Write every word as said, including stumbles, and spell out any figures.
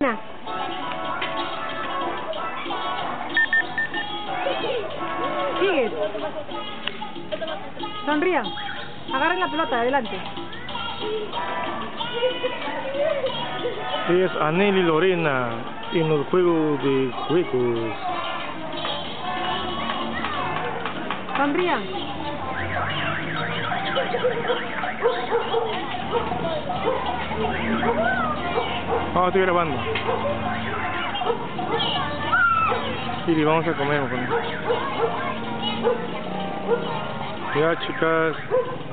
Ana. Sigue. Sonría. Agarra la pelota, adelante. Ella es Anneli Lorena en los juegos de juegos. Sonría. Vamos, estoy grabando. Y vamos a comer con... Ya, chicas.